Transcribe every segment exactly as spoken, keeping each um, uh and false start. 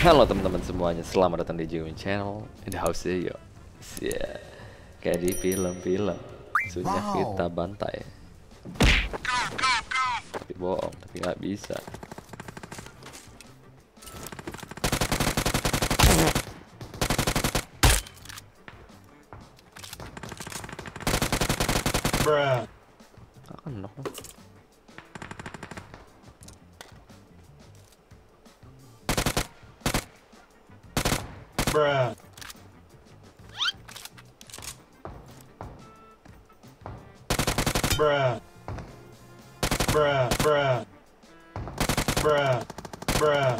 Halo teman-teman semuanya, selamat datang di Jimin Channel. In the house yo. Yeah. Kayak di film-film. Sudah kita bantai. Tapi bohong, tapi nggak bisa. Bruh. Akan knock. Bruh. Bruh. Bruh. Bruh. Bruh. Bruh.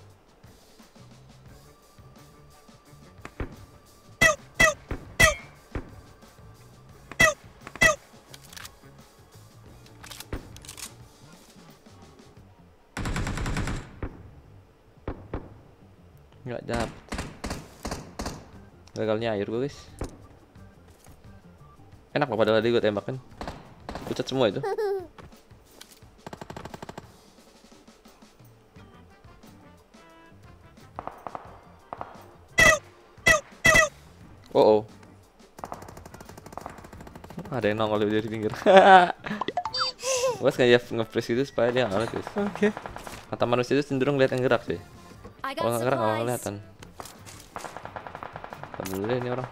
Nggak dapet. Gagalnya air gue guys. Enak loh padahal tadi gue tembakin. Pucat semua itu. Oh, oh. Ada yang nongol dari pinggir. Gue sengaja nge-freeze itu supaya dia nggak lihat. Oke. Mata manusia itu cenderung lihat yang gerak sih. Kalau nggak gerak nggak kelihatan. Dulu deh ini orang.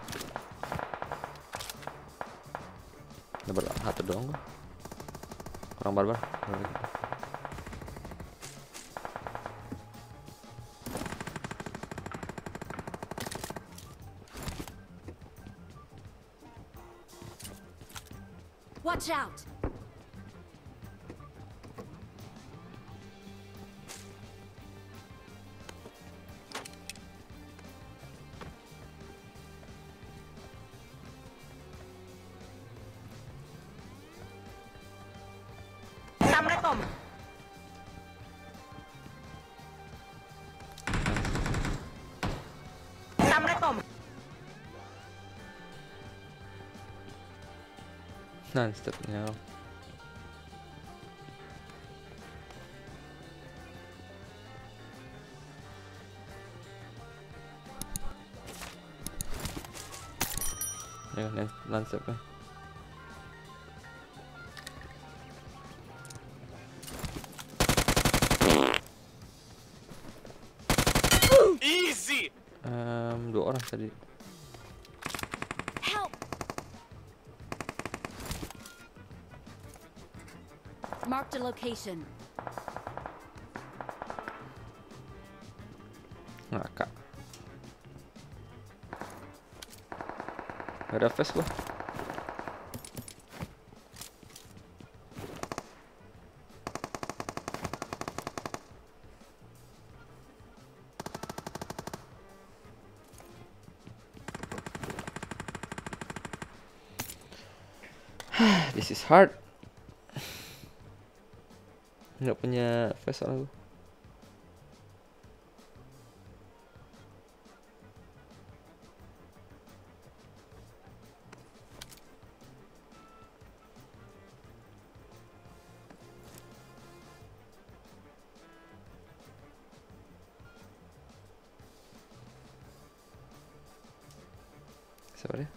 Dapat satu doang gua. Kurang barbar. Watch out. Assalamualaikum. Assalamualaikum. Nah, stepnya. Ya, landscape. Easy. Um, dua orang tadi. Help. Mark the location. Ngakak. Gak ada face gua. This is hard. Nggak punya face soalnya gua. Siapa dia?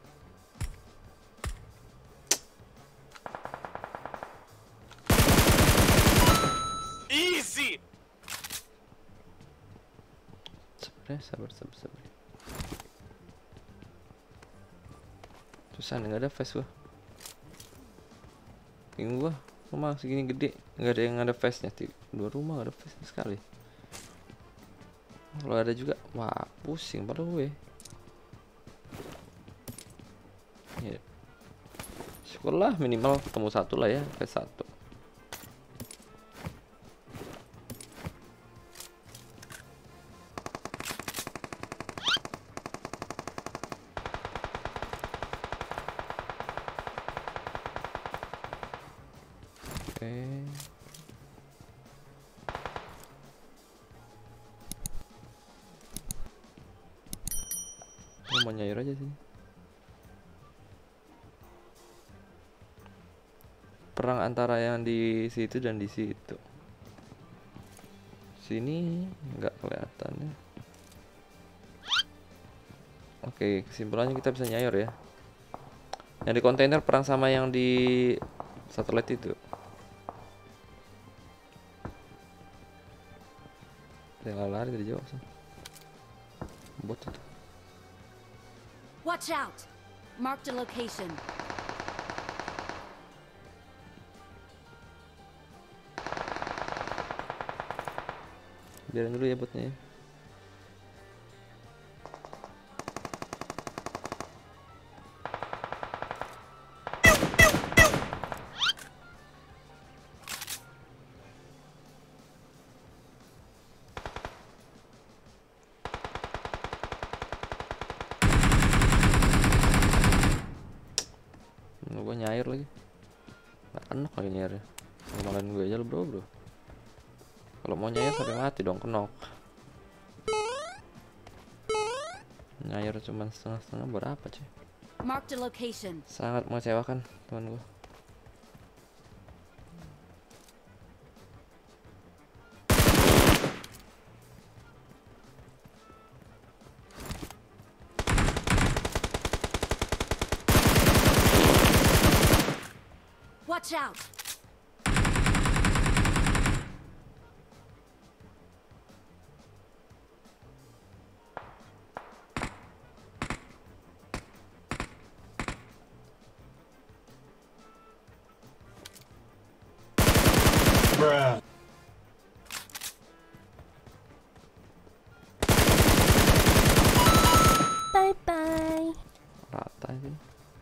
Easy. Sabar, sabar, sabar, sabar. Susah nih, nggak ada face gua. Bingung gua, rumah segini gede, nggak ada yang ada face-nya. Dua rumah nggak ada face sekali. Kalau ada juga, wah pusing pada gue. Ya. Syukurlah minimal ketemu satu lah ya, face satu. Oke. Gue mau nyair aja sih. Perang antara yang di situ dan di situ. Sini nggak kelihatan ya. Oke, kesimpulannya kita bisa nyayor ya. Yang di kontainer perang sama yang di satelit itu. Dia lari dari jauh sih. Bot itu. Watch out! Mark the location. Biarin dulu ya botnya ya. Gue nyair lagi, nggak enak lagi nyairnya. Ngomongin gue aja lu bro bro. Kalau mau nyair sampai mati dong, kenok. Nyair cuma setengah-setengah buat apa cuy? Mark the location. Sangat mengecewakan teman gue. Watch out! Bruh. Bye bye. Rata sih.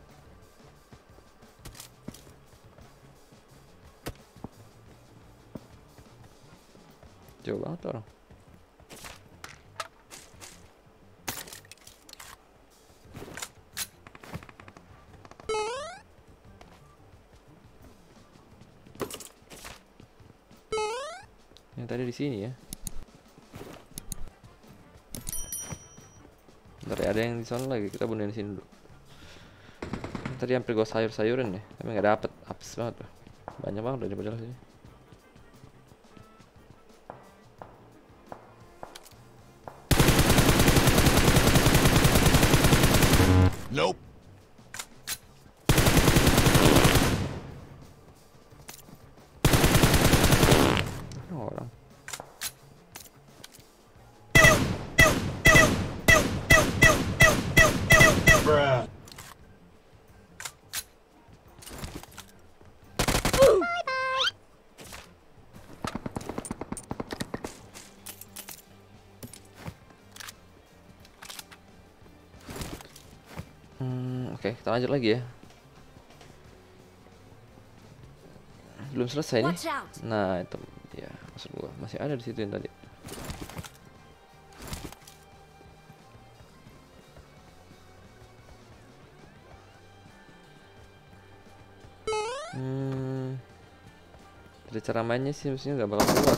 Jauh banget orang. Yang tadi di sini ya. Bentar ya, ada yang di sana lagi, kita bunuhin di sini dulu. Tadi hampir gua sayur-sayurin ya, tapi nggak dapet, apes banget loh. Banyak banget dari padahal sini. Nope. Orang. Bruh. Hmm, oke, kita lanjut lagi ya. Belum selesai nih. Watch out! Nah, itu ya maksud gua masih ada di situ yang tadi. Hmm, dari cara mainnya sih mestinya nggak bakal keluar.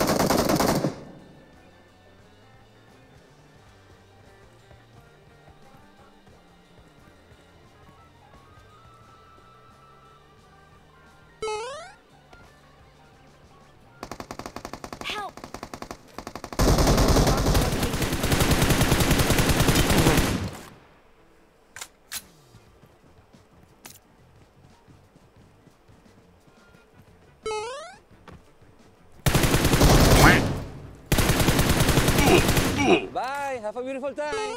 Help! Bye, have a beautiful time.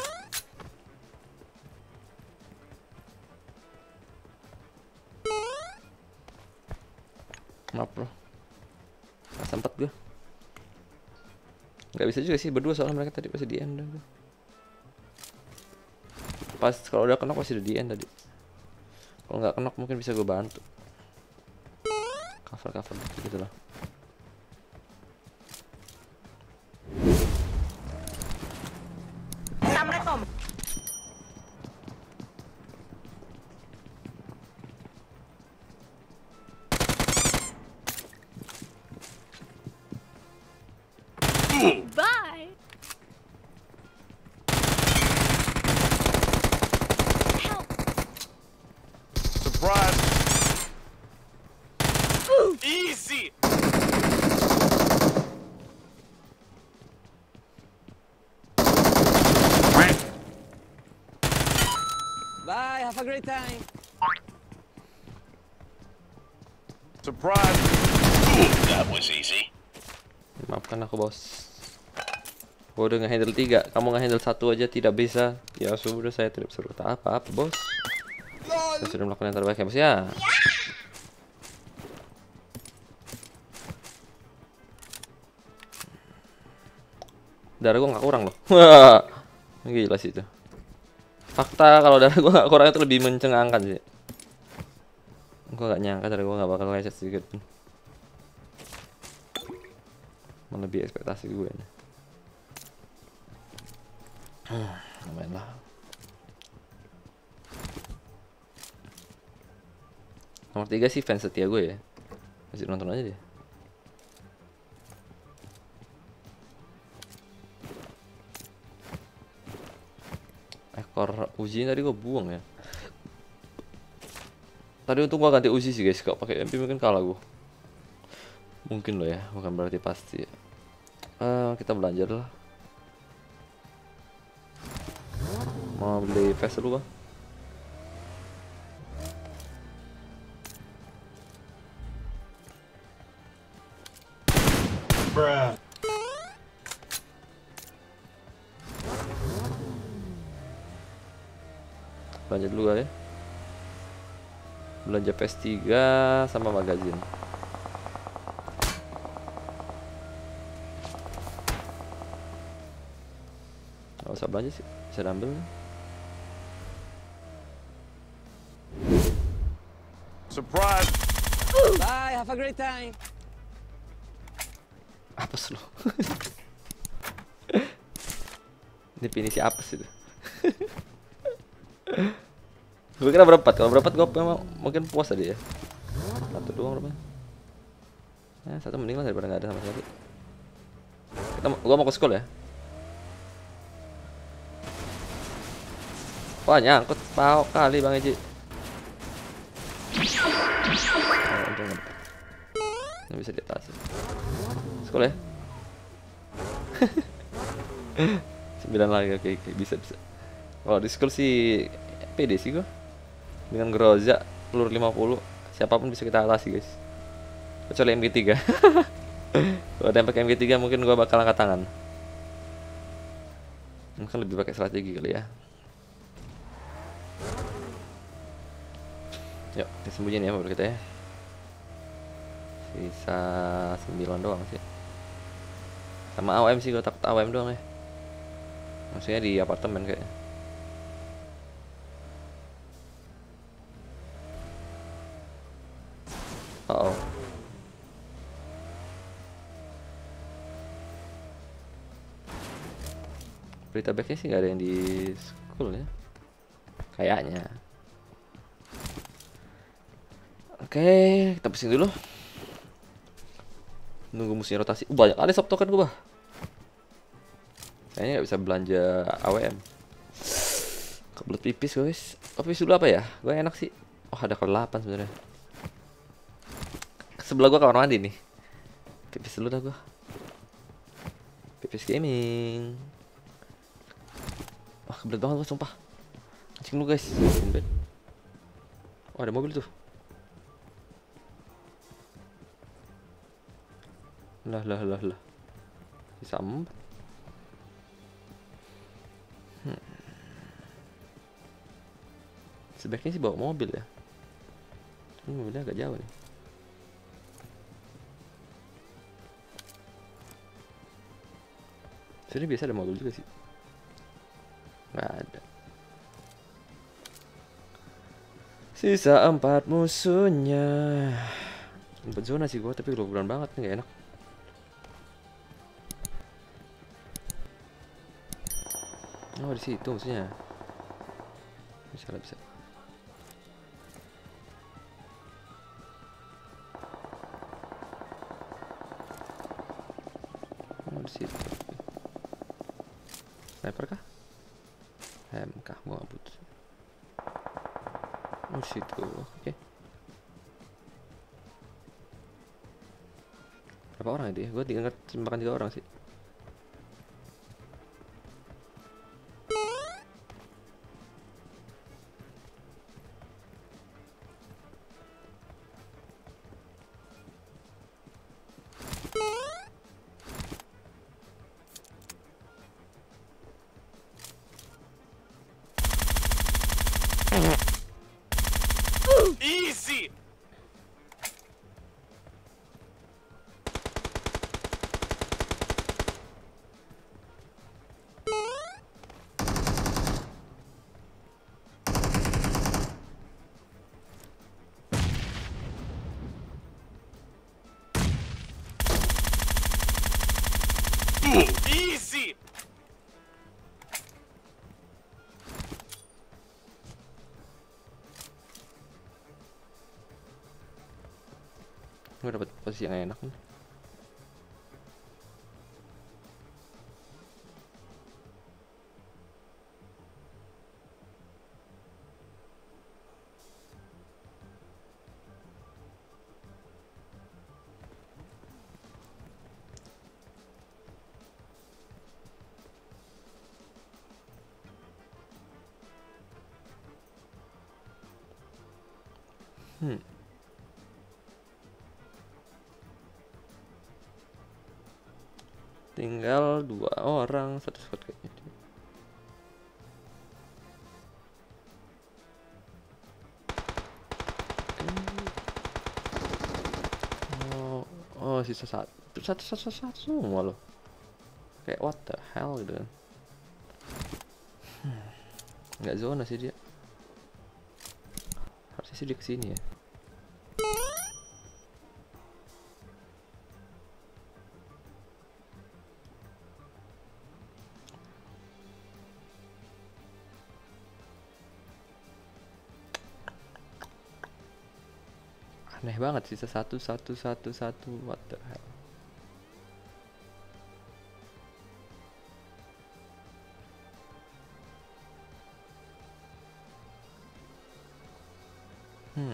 Maaf bro, nggak sempet gue. Nggak bisa juga sih berdua soalnya mereka tadi pasti di end dah. Pas kalau udah kenok pasti udah di end tadi. Kalau nggak kenok mungkin bisa gue bantu. Cover cover gitu lah. Assalamualaikum. Bye! Help! Surprise. Easy. have a great time. Surprise. That was easy. Maafkan aku, bos. Gua udah nge-handle tiga, kamu nge-handle satu aja tidak bisa. Ya sudah, saya tidak bisa berkata apa-apa, bos. Saya sudah melakukan yang terbaik ya, bos ya. Darah gua nggak kurang loh. Wah, gila sih itu. Fakta kalau darah gua nggak kurang itu lebih mencengangkan sih. Gua nggak nyangka darah gua nggak bakal lecet sedikit pun. Melebihi ekspektasi gue nih. Lumayan lah. Nomor tiga sih fans setia gue ya. Masih nonton aja dia. Ekor Uzi tadi gue buang ya. Tadi untung gue ganti Uzi sih guys. Kalau pakai M P mungkin kalah gue. Mungkin loh ya, bukan berarti pasti. Uh, kita belanja dulu. Mau beli vest dulu bang. Bruh. Belanja dulu ya. Belanja P S tiga sama magazin. Gak usah belanja sih, bisa ambil. Surprise. Bye, have a great time. Apa sih lo? Definisi apa sih itu? Gue kira berempat, kalau berempat gue memang mungkin puas tadi ya. Satu doang berapa? Nah, satu mending lah daripada nggak ada sama sekali. Kita, gua mau ke sekolah ya. Wah nyangkut pau kali Bang Eji. Oh, ini bisa di atas. Sekolah ya. Sembilan lagi, oke, oke, bisa bisa. Kalau di school sih pede sih gua. Dengan Groza peluru lima puluh, siapapun bisa kita atasi guys. Kecuali M G tiga. Kalau ada yang pakai M G tiga mungkin gua bakal angkat tangan. Mungkin lebih pakai strategi kali ya. Yuk, disembunyiin ya mobil kita ya. Sisa sembilan doang sih. Sama A W M sih, gue takut A W M doang ya. Maksudnya di apartemen kayaknya. Oh, oh. Berita baiknya sih nggak ada yang di school ya. Kayaknya. Oke, kita pusing dulu. Nunggu musuhnya rotasi. Uh, banyak kali soft token gue bah. Kayaknya nggak bisa belanja A W M. Kebelet pipis guys. Oh, pipis dulu apa ya? Gue enak sih. Oh, ada kode delapan sebenarnya. Sebelah gue kamar mandi nih. Pipis dulu dah gue. Pipis gaming. Wah, kebelet banget gue sumpah. Kencing dulu guys. Oh, ada mobil tuh. Lah lah lah lah. Bisa empat. Hmm. Sebaiknya sih bawa mobil ya. Ini mobilnya agak jauh nih. Sini biasa ada mobil juga sih. Nggak ada. Sisa empat musuhnya. Empat zona sih gua, tapi geloburan banget nih, nggak enak. Oh, di situ musuhnya. Bisa lah, bisa. Oh, di situ. Sniper kah? M kah? Gua nggak butuh. Oh, situ. Oke. Okay. Berapa orang itu ya? Gue tinggal tembakan tiga orang sih. Easy. Gue dapet posisi yang enak nih. Hmm. Tinggal dua orang satu squad kayaknya. Oh, oh sisa satu, satu satu satu, satu semua loh. Kayak what the hell gitu kan. Hmm. Nggak zona sih dia. Harusnya sih dia kesini ya. Aneh banget sisa satu satu satu satu what the hell. Hmm.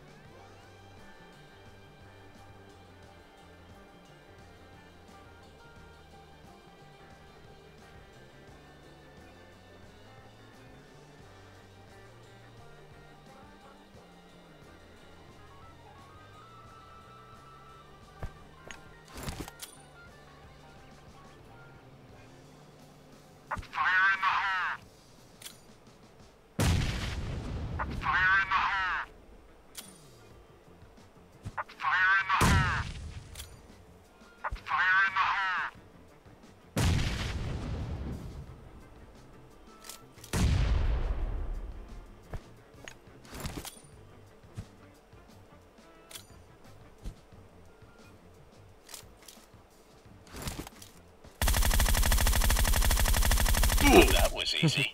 That was easy.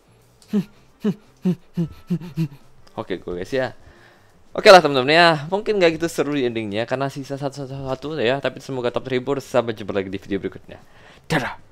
Oke gue guys ya. Oke lah teman-teman ya, mungkin gak gitu seru di endingnya karena sisa satu satu satu ya. Tapi semoga tetap terhibur. Sampai jumpa lagi di video berikutnya. Dadah.